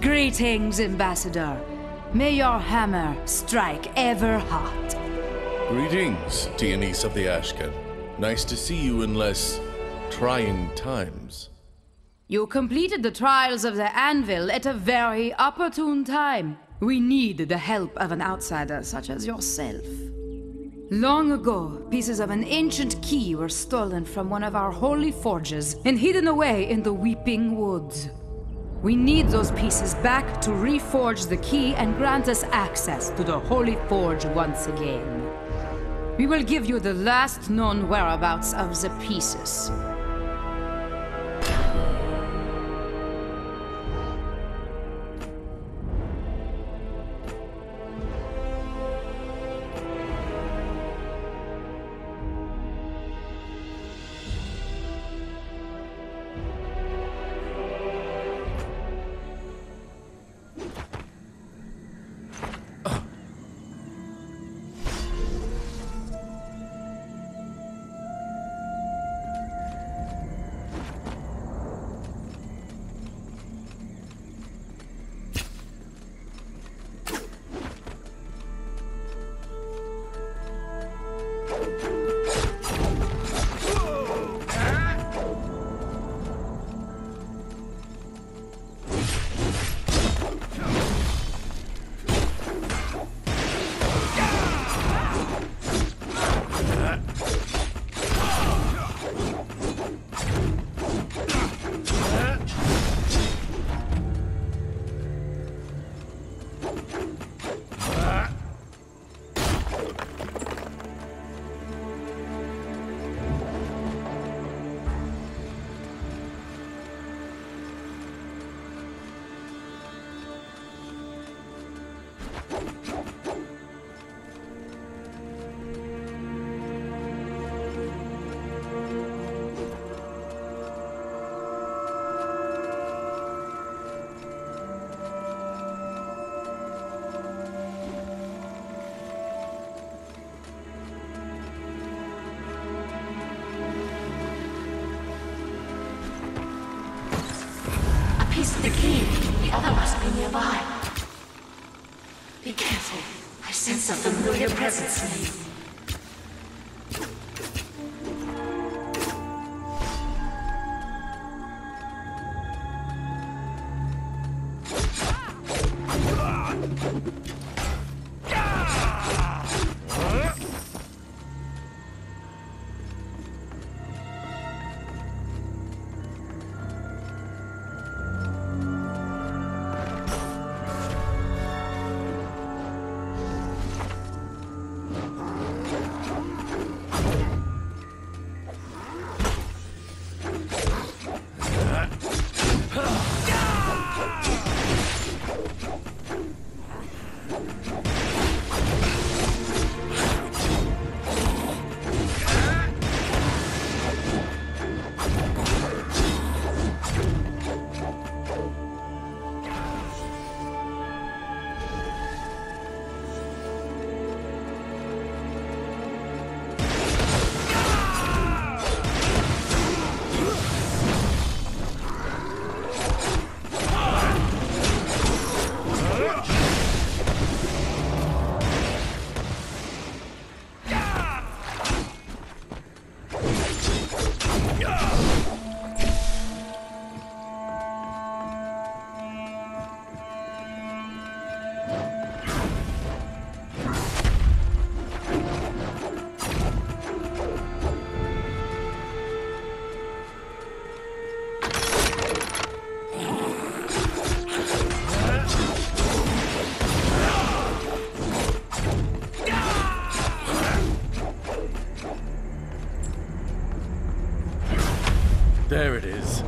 Greetings, Ambassador. May your hammer strike ever hot. Greetings, Tianese of the Ashcan. Nice to see you in less trying times. You completed the trials of the Anvil at a very opportune time. We need the help of an outsider such as yourself. Long ago, pieces of an ancient key were stolen from one of our holy forges and hidden away in the Weeping Woods. We need those pieces back to reforge the key and grant us access to the Holy Forge once again. We will give you the last known whereabouts of the pieces. Piece of the key. The other must be nearby. Be careful. I sense a familiar presence in you. There it is.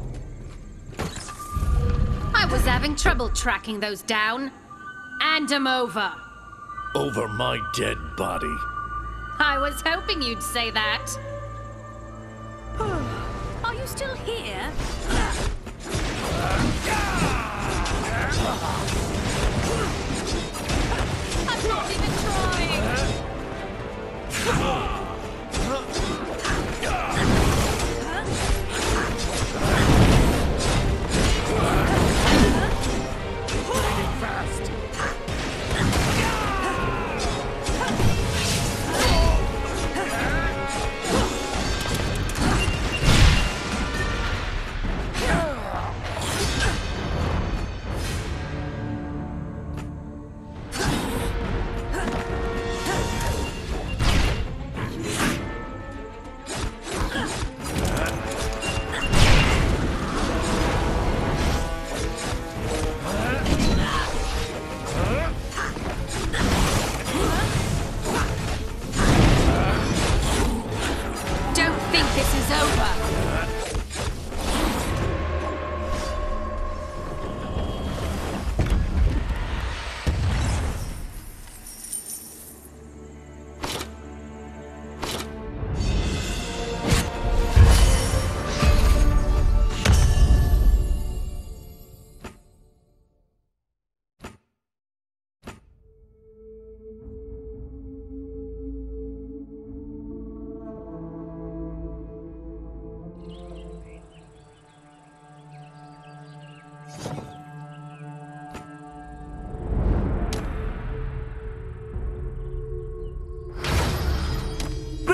I was having trouble tracking those down. And I'm over. Over my dead body. I was hoping you'd say that. Are you still here? I'm not even trying.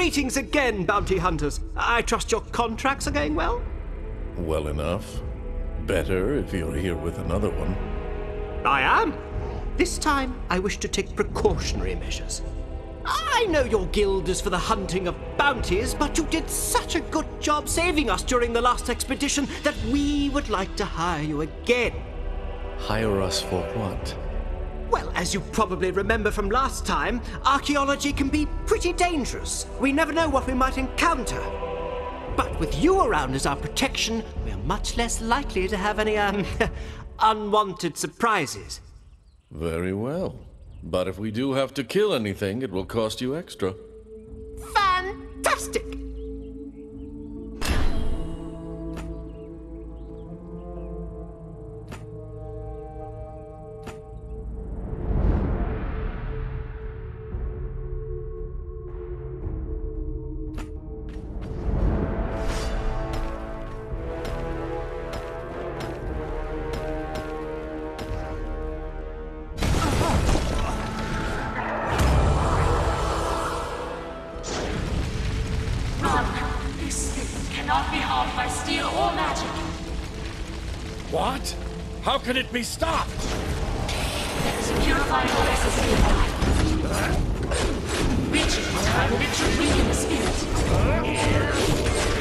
Greetings again, bounty hunters. I trust your contracts are going well? Well enough. Better if you're here with another one. I am. This time, I wish to take precautionary measures. I know your guild is for the hunting of bounties, but you did such a good job saving us during the last expedition that we would like to hire you again. Hire us for what? Well, as you probably remember from last time, archaeology can be pretty dangerous. We never know what we might encounter. But with you around as our protection, we are much less likely to have any, unwanted surprises. Very well. But if we do have to kill anything, it will cost you extra. Fantastic! What? How can it be stopped? There's a purifying process nearby. Reaching the time of it should weaken the spirit.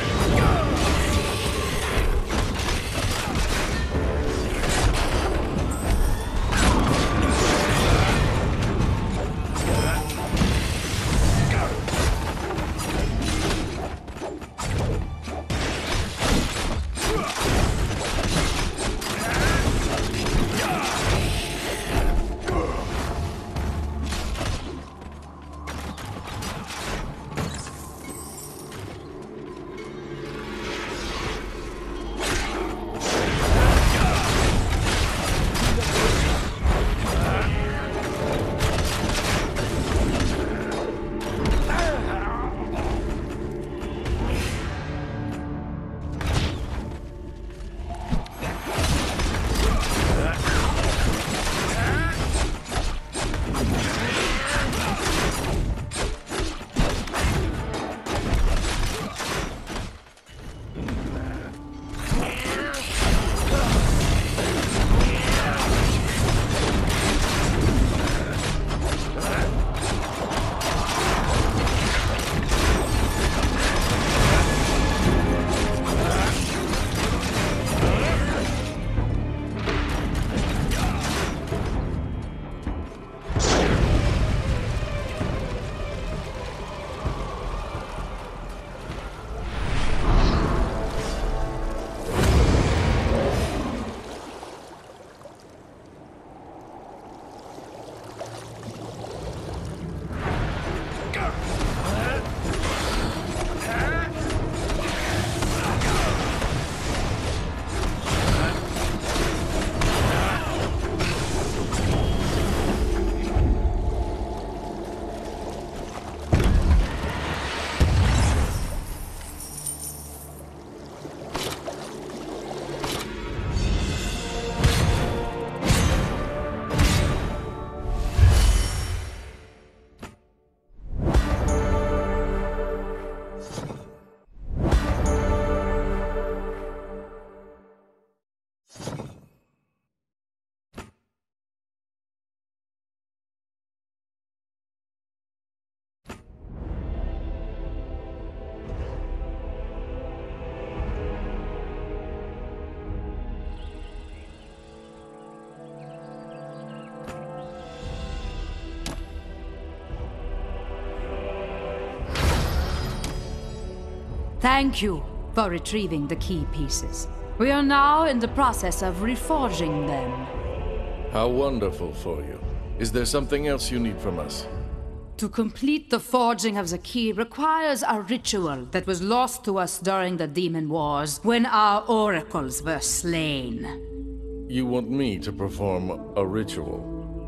Thank you for retrieving the key pieces. We are now in the process of reforging them. How wonderful for you. Is there something else you need from us? To complete the forging of the key requires a ritual that was lost to us during the Demon Wars, when our oracles were slain. You want me to perform a ritual?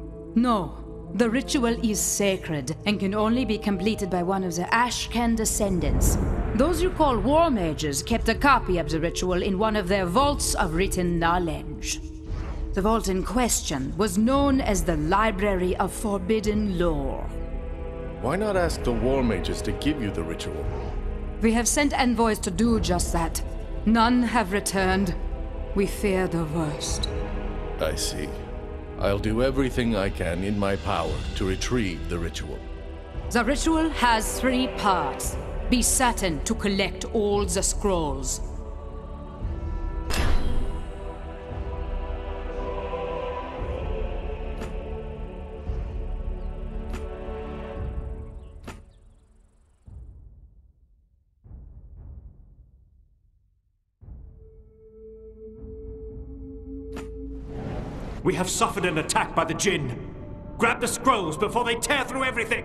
No. The ritual is sacred and can only be completed by one of the Ashcan descendants. Those you call war mages kept a copy of the ritual in one of their vaults of written knowledge. The vault in question was known as the Library of Forbidden Lore. Why not ask the War Mages to give you the ritual? We have sent envoys to do just that. None have returned. We fear the worst. I see. I'll do everything I can in my power to retrieve the ritual. The ritual has 3 parts. Be certain to collect all the scrolls. We have suffered an attack by the Jinn. Grab the scrolls before they tear through everything!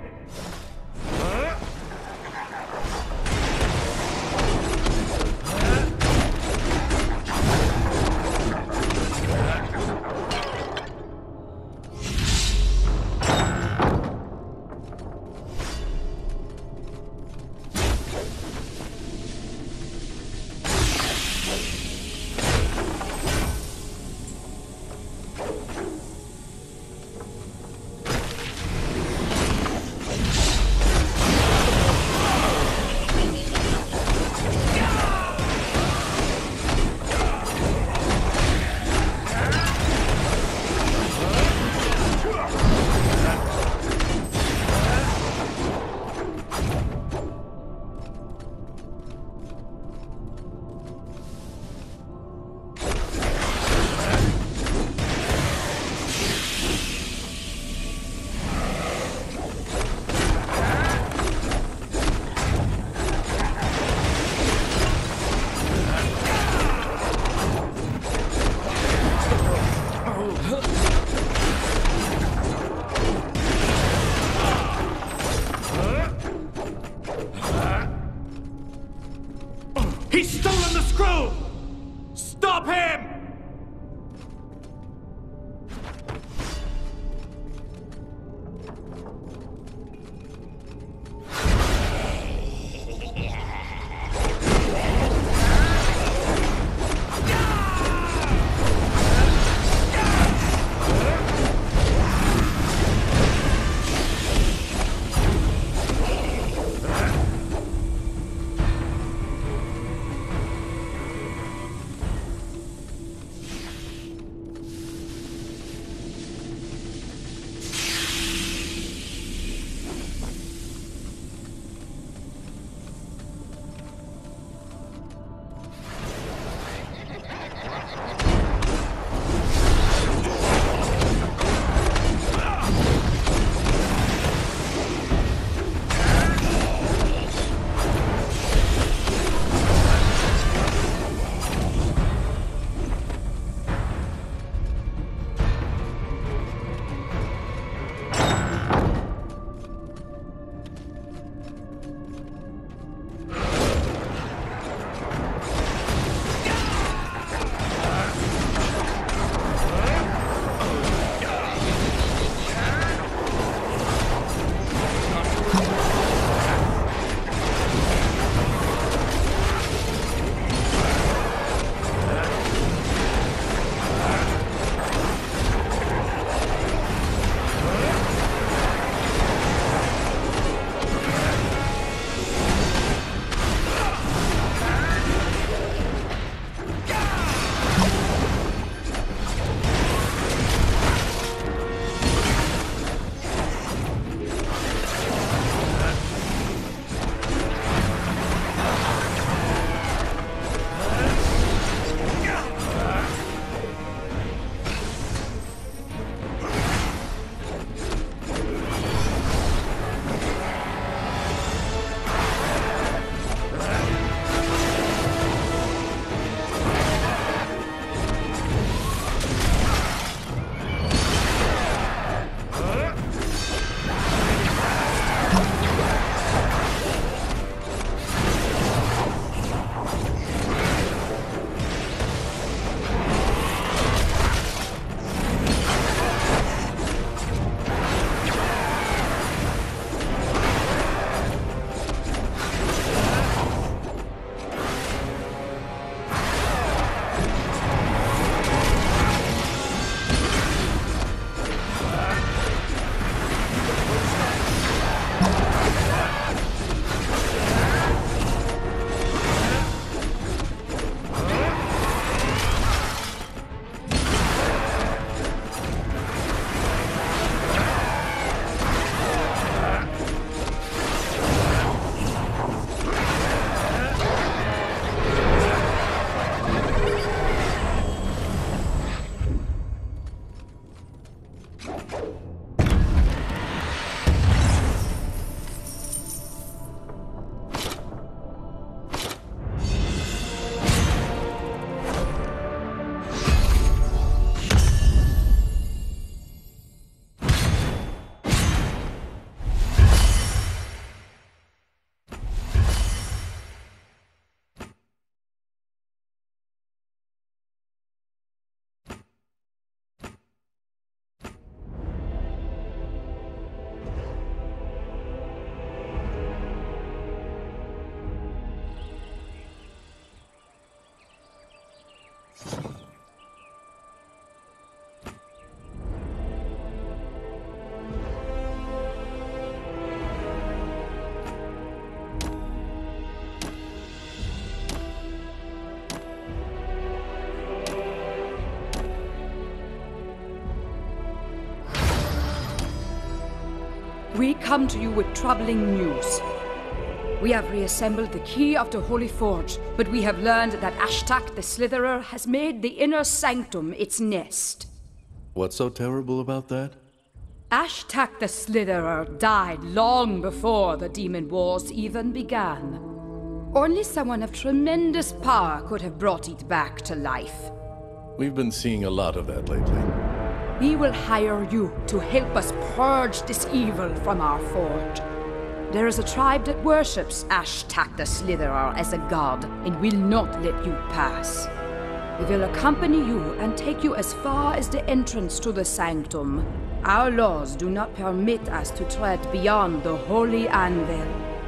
We come to you with troubling news. We have reassembled the key of the Holy Forge, but we have learned that Ashtak the Slitherer has made the inner sanctum its nest. What's so terrible about that? Ashtak the Slitherer died long before the Demon Wars even began. Only someone of tremendous power could have brought it back to life. We've been seeing a lot of that lately. We will hire you to help us purge this evil from our forge. There is a tribe that worships Ashtak the Slitherer as a god and will not let you pass. We will accompany you and take you as far as the entrance to the sanctum. Our laws do not permit us to tread beyond the Holy Anvil.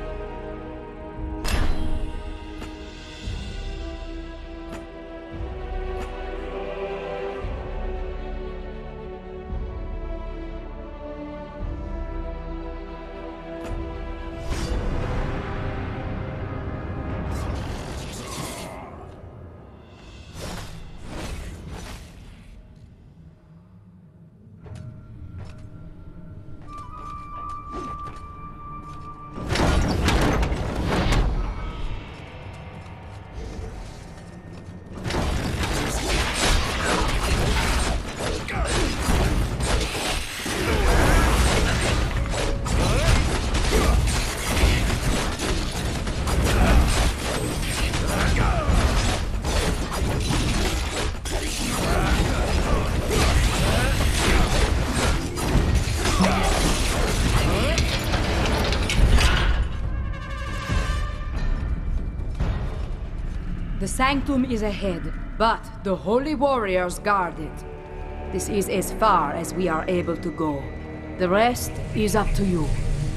The sanctum is ahead, but the holy warriors guard it. This is as far as we are able to go. The rest is up to you.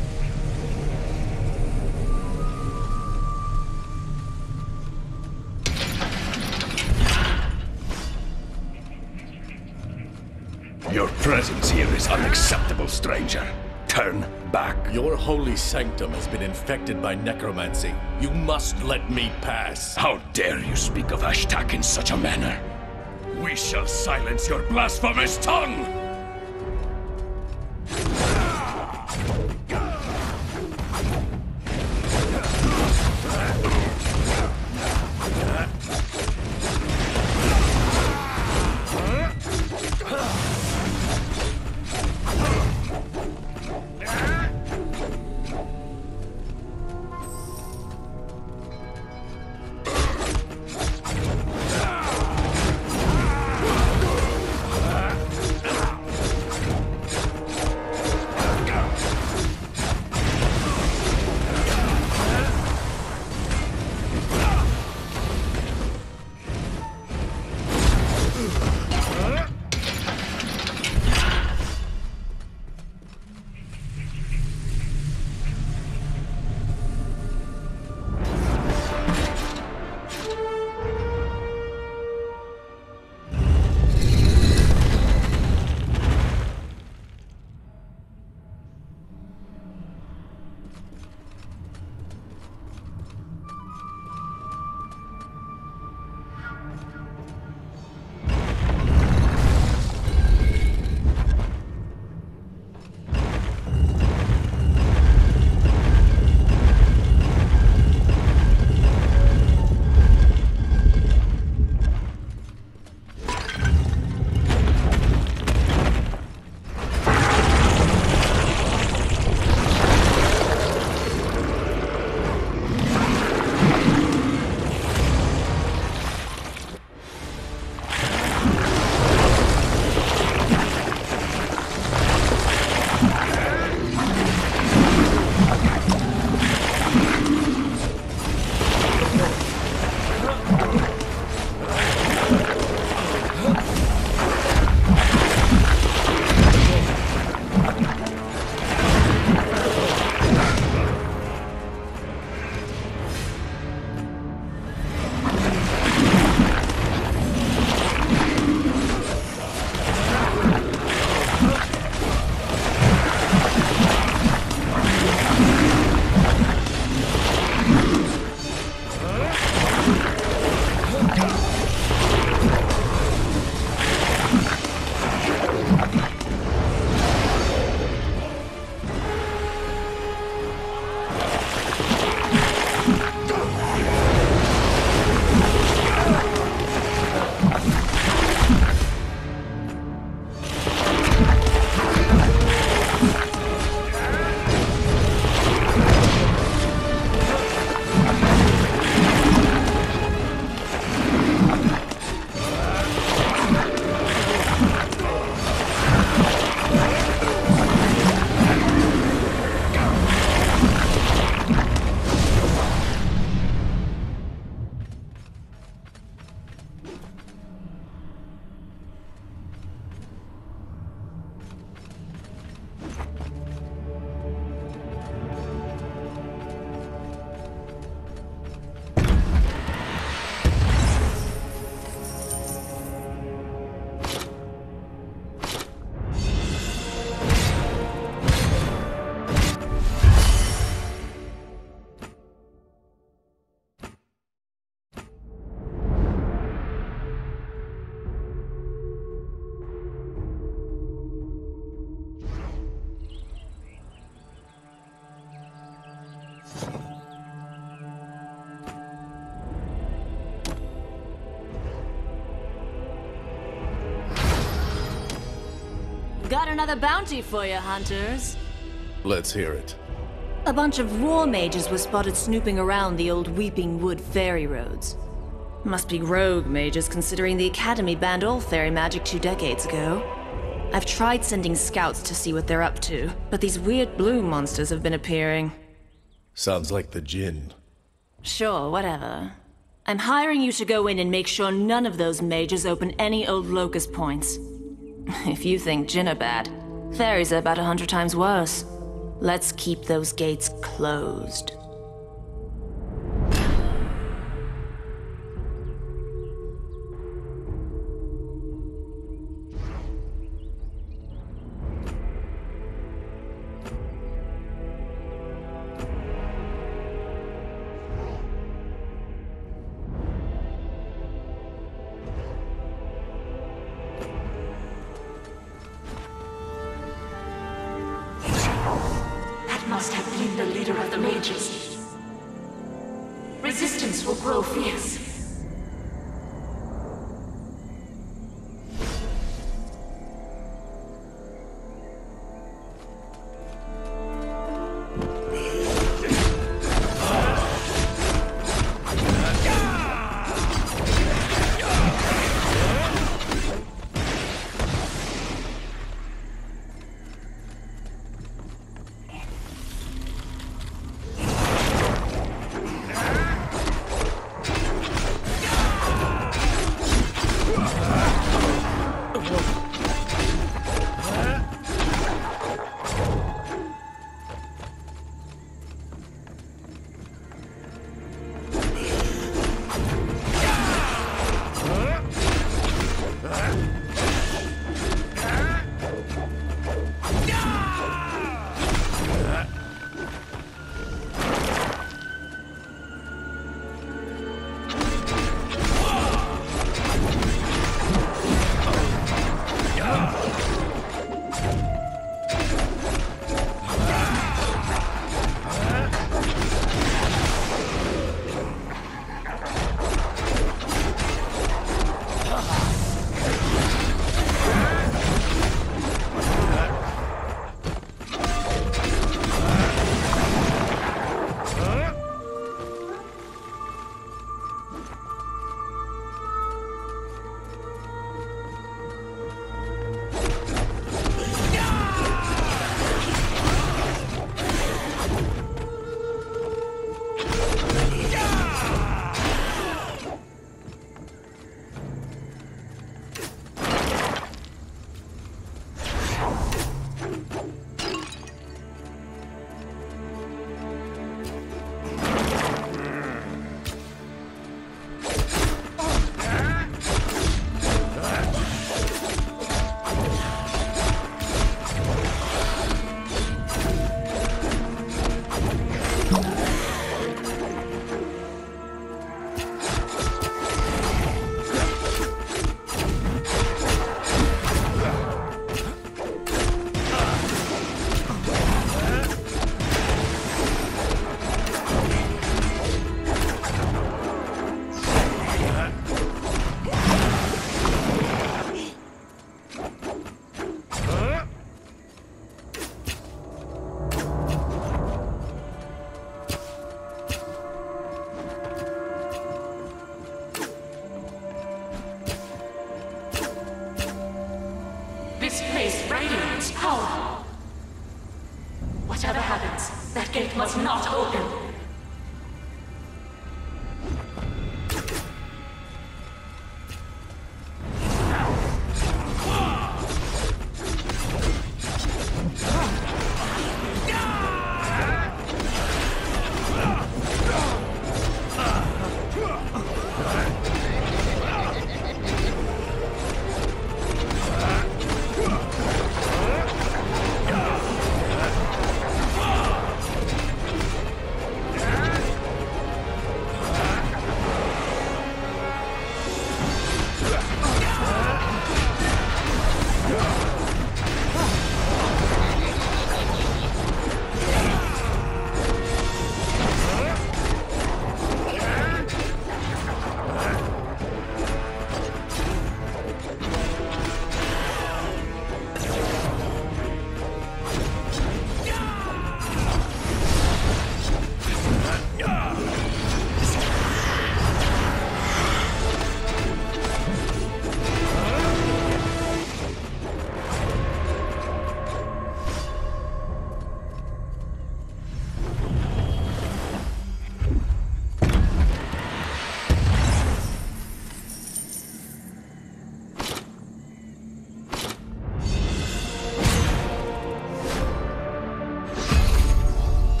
Your presence here is unacceptable, stranger. Turn back. Your holy sanctum has been infected by necromancy. You must let me pass. How dare you speak of Ashtak in such a manner? We shall silence your blasphemous tongue! another bounty for you, hunters. Let's hear it. A bunch of war mages were spotted snooping around the old Weeping Wood ferry roads. Must be rogue mages, considering the Academy banned all fairy magic 2 decades ago. I've tried sending scouts to see what they're up to, but these weird blue monsters have been appearing. Sounds like the Jinn. Sure, whatever. I'm hiring you to go in and make sure none of those mages open any old locust points. If you think Jinn are bad, fairies are about 100 times worse. Let's keep those gates closed. Must have been the leader of the mages. Resistance will grow fierce. Power. Whatever happens, that gate must not open.